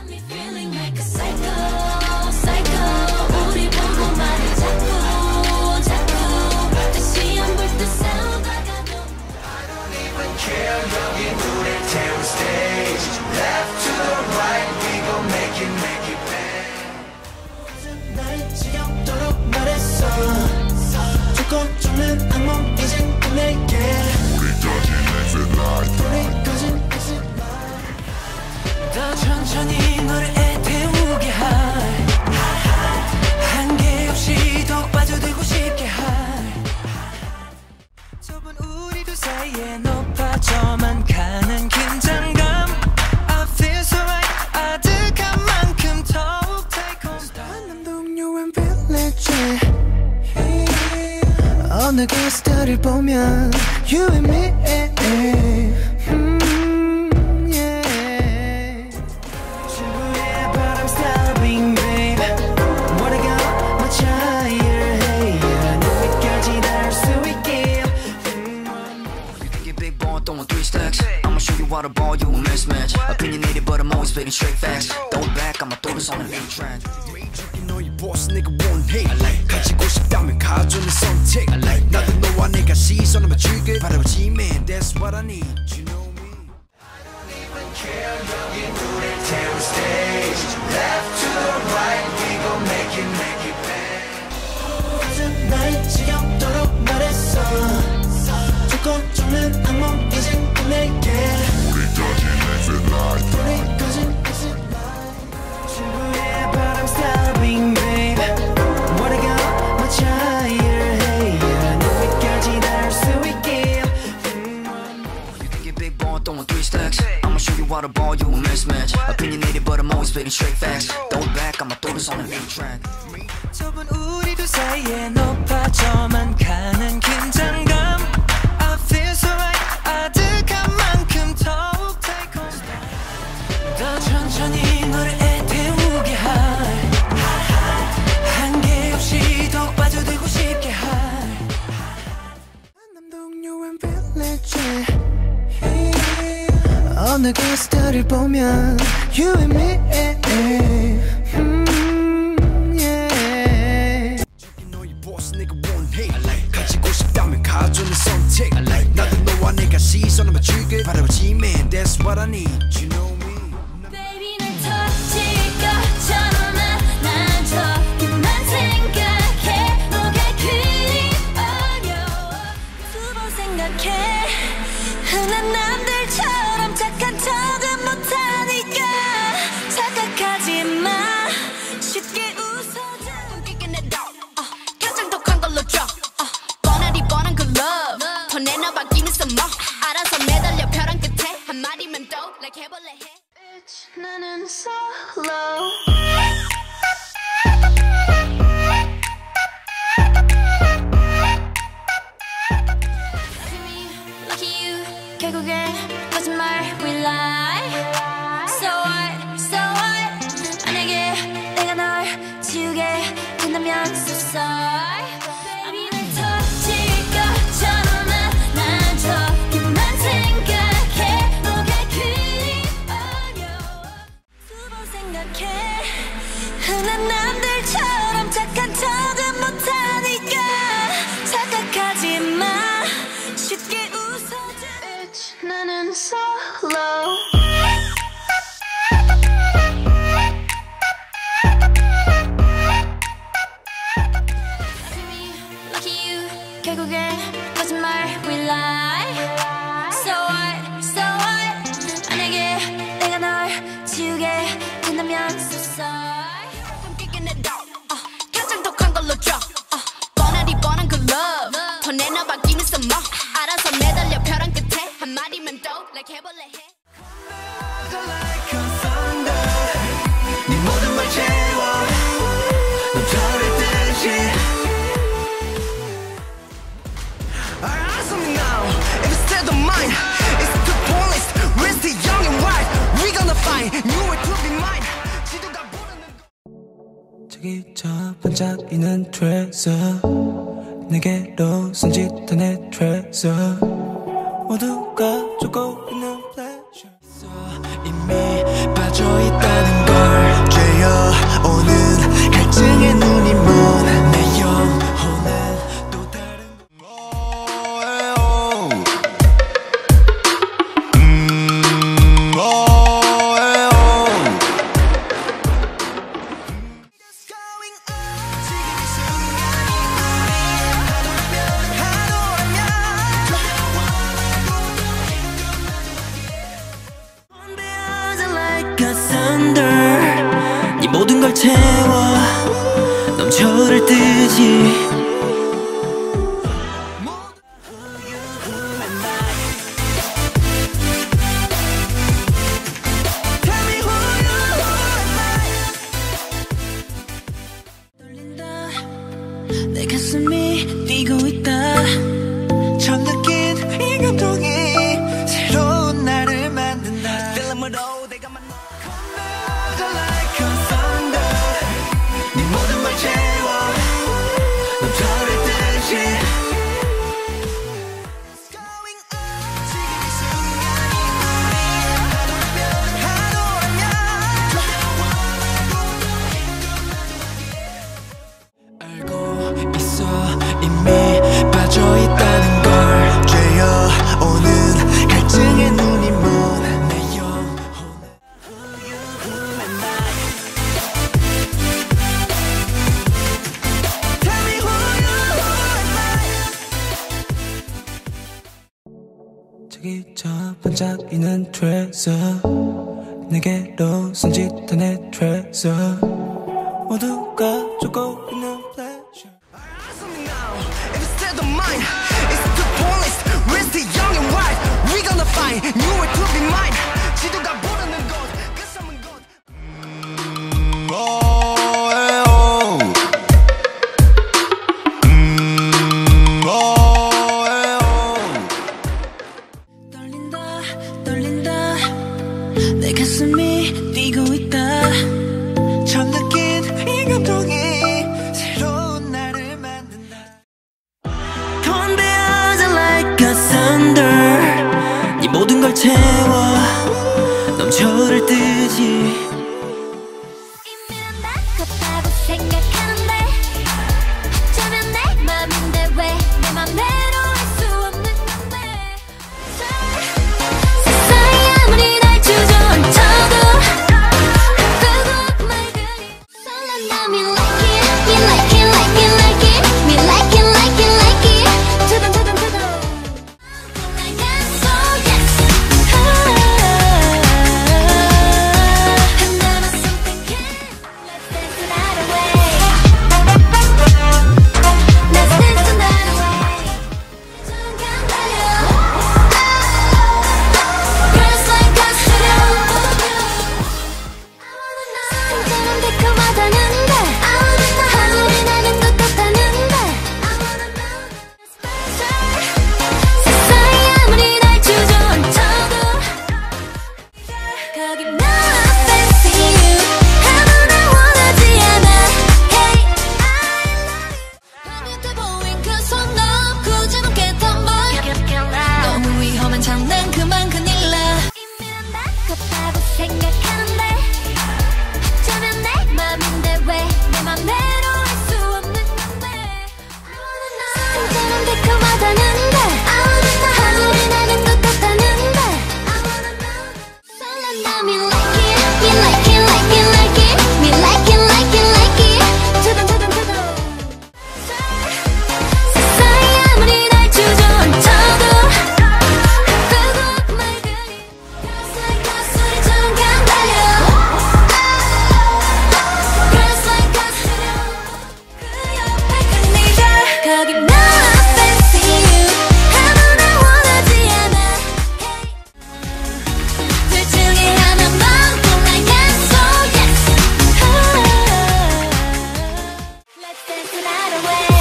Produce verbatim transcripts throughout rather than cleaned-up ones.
더 천천히 너를 애태우게 할 한계 없이 더욱 빠져들고 싶게 할 좁은 우리 두 사이에 높아져만 가는 긴장감 I feel so right 아득한 만큼 더욱 달콤 난 동료엔 village 어느 게스트를 보면 You and me 음. Water ball, you a mismatch. Opinionated, but I'm always spitting straight facts. Throw it back, I'ma throw this on the new track. 너의 boss, nigga 원해. 가지고 싶다면 가져는 선택. 나도 너와 내가 시선을 맞추길 바라보지, man. That's what I need. You know me. I don't even care. 여기 우릴 태울 stage. Left to the right, we gon' make it, make it bang. 날 지겹도록 말했어. 죽고 죽는 악몽 이젠 끝낼게. Water ball, you a mismatch. Opinionated, but I'm always spitting straight facts. Throw it back, I'ma throw this on the new track. 좁은 우리 두 사이에 높아져만 가는 긴장감. I feel so right. 아득한 만큼 더욱 달콤. 더 천천히 너를 애태우게 할 한계 없이 더욱 빠져들고 싶게 할 남동요엔 village 어느 게스트를 보면 You and me 음, yeah. 저기 너의 boss 내가 원해 가지고 싶다면 가져는 선택 나도 너와 내가 시선을 맞추길 바라보지 man That's what I need You know me Baby 날 터질 것처럼 난 저기만 생각해 너가 그리 어려워 두 번 생각해 흔한 남들처럼 착한 척은 못하니까 착각하지 마 쉽게 웃어줘 웃기게 내도 uh, 가장 독한 걸로 줘 uh, 뻔하디 뻔한 그 love 더 내놔봐 give me some more 알아서 매달려 벼랑 끝에 한마디면 또 like 해볼래 해 Bitch 나는 solo 결국엔 거짓말 we lie So what, so what 만약에 내가 널 지우게 된다면 so sorry Baby 날 터질 것처럼 난 저기만 생각해 너가 그리 어려워 두 번 생각해 흔한 남들처럼 착한 척은 못하니까 착각하지 마 쉽게 웃어줘 나는 solo Lucky you 결국엔 거짓말 we lie So what, so what 만약에 내가 널 지우게 된다면 so sorry 웃기게 내도 uh, 가장 독한 걸로 줘 uh, 뻔하디 뻔한 그 love 더 내놔봐 give me some more 알아서 매달려 벼랑 끝에 한마디면 또 like 해볼래 해 Like a thunder 네 모든 걸 채워 넌 별의 듯이 Answer me now if it's still don't mind It's too pointless We're still young and wild We gonna find new way to be mine 지도가 부르는 저기 저 반짝이는 treasure 내게로 손짓한 내 treasure 모두가 쫓고 있는 pleasure 이미 빠져있다는 걸 뜨지. 내 가슴이 뛰고 있다. 처음 느낀 이 감동이 새로운 나를 만든다. 필름으로 내가 만나 Come like a thunder. 네 모든 걸 채워 넘쳐를 듯이 Going on. 지금 이 순간이 하루라면 알고 있어 이미 빠져있다는 걸. 죄어오는 갈증에 눈이 먼 내 영혼은 Tell me who you are. 저기 저 반짝이는 트레저 내게로 손짓한 내 트레저 모두가 쫓고 있는 pleasure. Ask me now if it's still the mind. It's too pointless. We're still young and wild. We gonna find new way to be mine. 지도가 모르는 곳 그 섬은 곳. 떨린다 떨린다 내 가슴이 뛰고 있다. 처음 느낀 이 감동이 새로운 나를 만든다. Conveyor like a thunder. 네 모든 걸 채워 넘쳐를 뜨지. 이미 난 나쁘다고 생각하는데 저면 내 맘인데 왜 내 맘대로 할 수 없는 건데. 세상이 아무리 날 주저앉혀도 결국 말들이 설레나 me like it, me like it, like it, like it, me like it, like it, like it. 두번 두번 두번 I am so yes. And then I'm something can. Let's dance the night away. Let's dance the night away. 잠깐 달려. Girls like us to do. I wanna know. 진짜는 달콤하다는데. I wanna know. 하늘이 나는 것 같다는데. I wanna know. 세상이 아무리 날 주저앉혀도 거기 너 fancy you. 아무나 원하지 않아. Hey, I love you. 화면 때 보인 그 손너 굳이 높게 덤벼. 너무 위험한 장난 그만 큰일 나. 이미 난 나쁘다고 생각하는데 저면 내 맘인데 왜 내 맘대로 할 수 없는 건데. I wanna know. 진짜는 달콤하다는데. I wanna know. 하늘이 나는 것 같다는데. I wanna know. 설레나 me like it, me like it, like it, like it, me like it, like it, like it. 두번 두번 두번. 세상이 아무리 날 주저앉혀도 결국 말들이 Girls like us 우리 잠깐 달려. Girls like us 그 옆에 그 네가 거기 너 fancy you. 아무나 원하지 않아. Hey. 둘 중에 하나만 꼭 I am so yes. Let's dance the night away.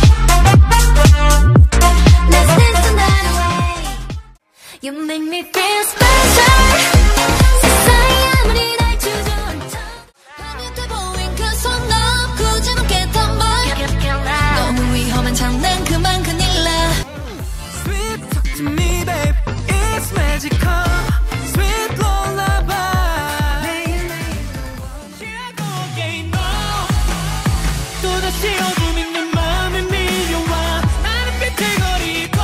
Let's dance the night away. You make me feel special. 세상이 아무리 날 주저앉혀 화면 때 보인 그 손너 굳이 높게 덤벼. 너무 위험한 장난 그만 큰일 나. Sweet talk to me babe. It's magical. Sweet lullaby. 취하고 너 또다시 어둠 있는 맘에 밀려와 나는 비틀거리고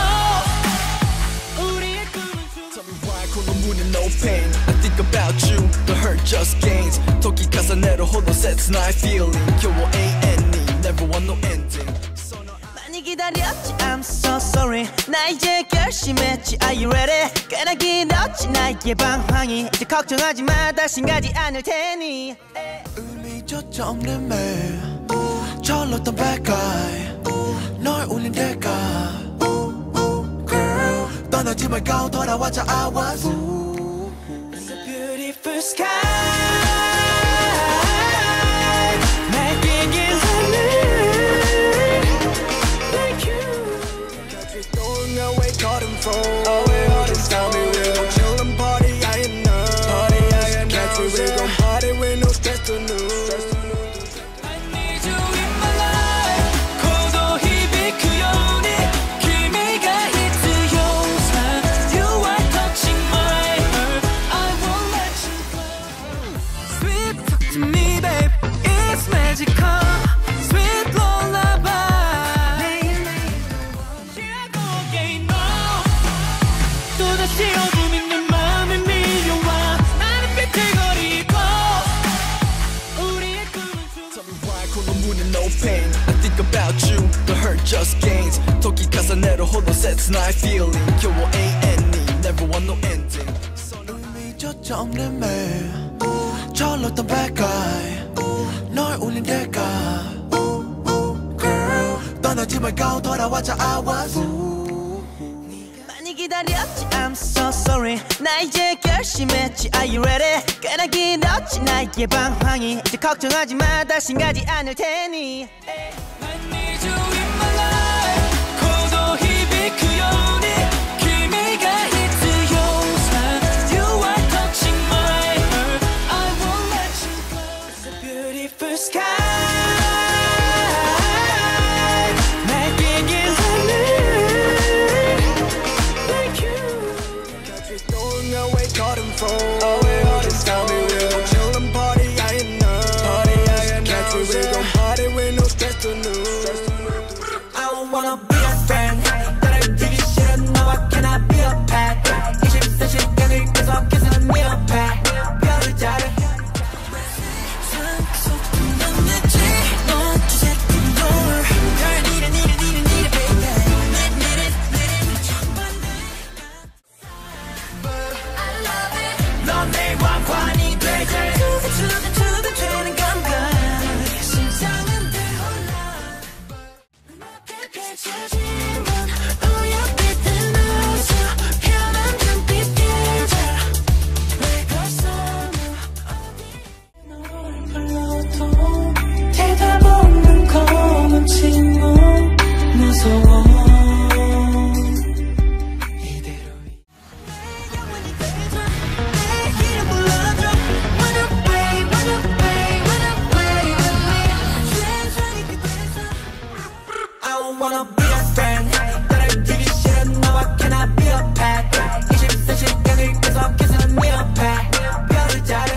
우리의 꿈은 좀 Tell me why 콜로문은 no pain. I think about you. The hurt just gains. 토끼 가사내로 홀로 sets night feeling. 겨우 ain't ending. Never want no ending. 많이 기다렸지 I'm so sorry. 나 이제 결심했지 Are you ready? 꽤나 길었지 나의 방황이. 이제 걱정하지 마 다신 가지 않을 테니. 의미조차 없는 말 철렀던 bad guy 널 울린 대가 Girl 떠나지 말고 돌아와줘 I was It's a beautiful sky 날 끼긴 하늘 Like you Catch me throwing away cotton phone Away all this time we will chillin' party I am not Party I am not Catch me we gon' party with no stress to lose I think about you, the hurt just gains 토끼 가사내로 홀로 sets night feeling 겨우 ain't ending, never want no ending 눈이 저정는 매일 철렀던 bad guy 널 울린 대가 Girl 떠나지 말고 돌아와줘 I was 많이 기다렸지 I'm so sorry 나 이제 결심했지 Are you ready 꽤나 길었지 나의 방황이 이제 걱정하지 마 다신 가지 않을 테니 I need you in my life 고도響くように君が必要さ You are touching my heart I won't let you go It's a beautiful sky 날 끼긴 하늘 Cotton phone Away all this time we will chillin' party I am not Party I am not Catch me we gon' party with no stress to lose I don't wanna be a friend 나를 되기 싫어 너와 cannot be a pet 이십사 시간을 계속 계속 네 옆에 별을 자르 상속도 넌 내지 넌 주setting door Girl need it need it need it need it baby Need need it need it 정반대 넌 내 왕관이 되지 두근두근 되는 감각 심장은 되올라 눈앞에 펼쳐진 건 우연빛들 나서 편한 눈빛들자 왜 벌써 너 어디 너를 불러도 대답 없는 검은 침묵 무서워 wanna be a friend 나를 되기 싫어 너와 cannot be a pet 이십사 시간을 계속 계속 네 옆에 별을 자르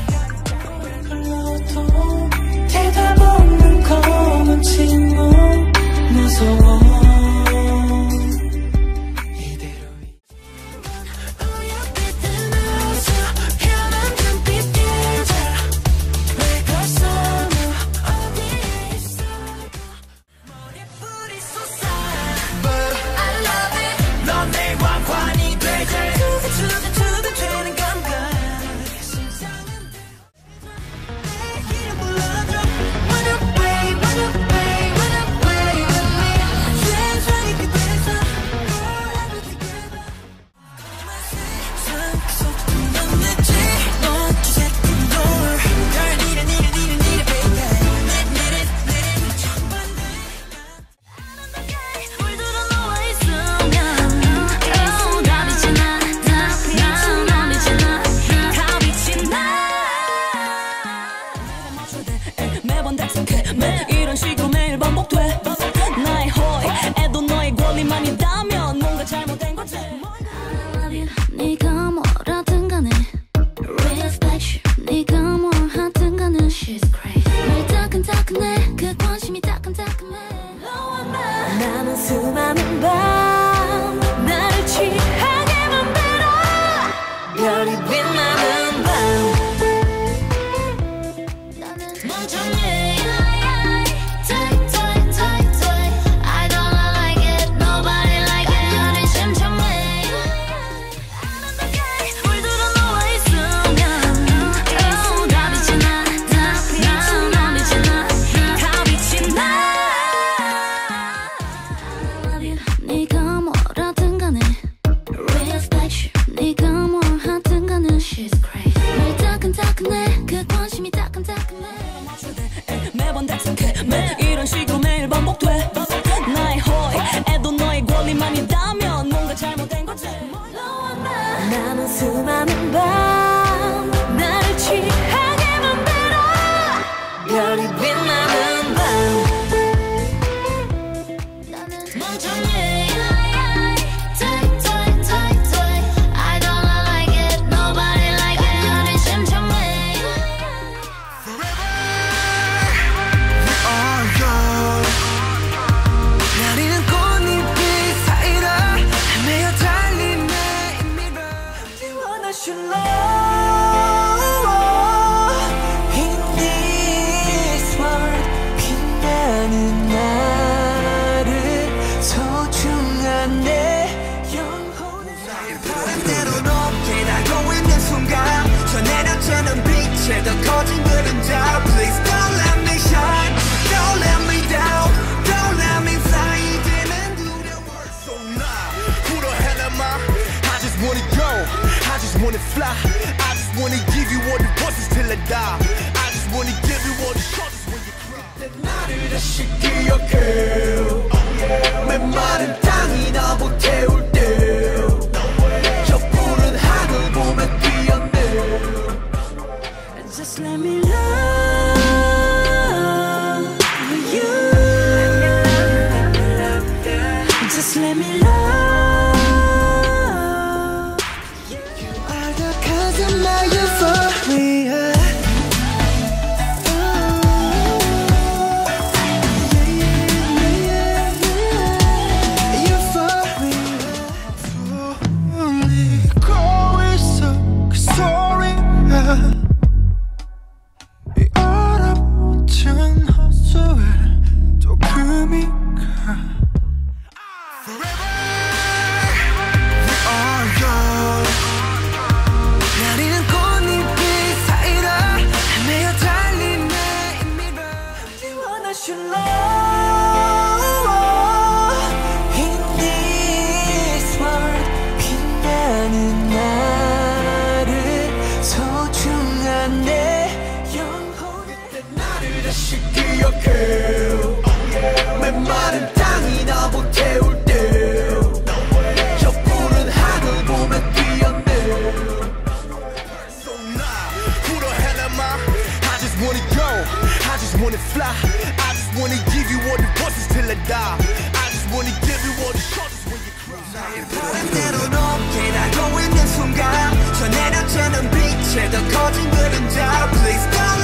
불러도 대답 없는 검은 침묵 무서워 이대로 우연빛들 나서 편한 눈빛들자 왜 벌써 너 어디에 있어 머리뿌리 내 왕관이 되지 두근두근 되는 감각 심장은 내 이름 불러줘 Run away, run away, run away with me 세상이 그대서 forever together 상속도 넌 내지 넌 주setting door Girl need it need it need it need it baby Need need it need it 정반대 물들어 너와 있으면 매번 dak성해 이런 식으로 매일 반복돼 나의 호의에도 너의 권리만 있다면 뭔가 잘못된 거지 I love you 네가 뭐라든 간에 Respect you 네가 뭘 하든 간에 She's crazy 날 따끈따끈해 그 관심이 따끈따끈해 너와 나 나는 수많은 밤 나를 취하게 만들어 별이 빛나는 밤 멍청해 Tight tight tight tight I don't like it Nobody like it 나를 심청해 아름답게 물들어 너와 있으면 다 빛이 나 다 빛이 나 다 빛이 나 매 이런 식으로 매일 반복돼 나의 호의에도 너의 권리만 있다면 뭔가 잘못된 거지. 너와 나 남은 수많은 밤 나를 취하게 만들어 별이 빛나는 밤 멍청해 더 커진 그림자 Please don't let me shine Don't let me down Don't let me fly 이제는 두려워 So now Who the hell am I? I just wanna go I just wanna fly I just wanna give you all the voices till I die I just wanna give you all the shoulders when you cry 그때 나를 다시 기억해 메마른 땅이 나보 태울 때 저 푸른 하늘 보며 뛰어내 Just let me love you. Just let me love you. You are the cause of my euphoria. 메마른 땅이 나보 태울 때 저 푸른 하늘 보며 뛰어내 So now, who the hell am I? I just wanna go, I just wanna fly I just wanna give you all the voices till I die I just wanna give you all the shoulders when you cry 바람대로 높게 날고 있는 순간 저 내려치는 빛에 더 커진 그림자 Please don't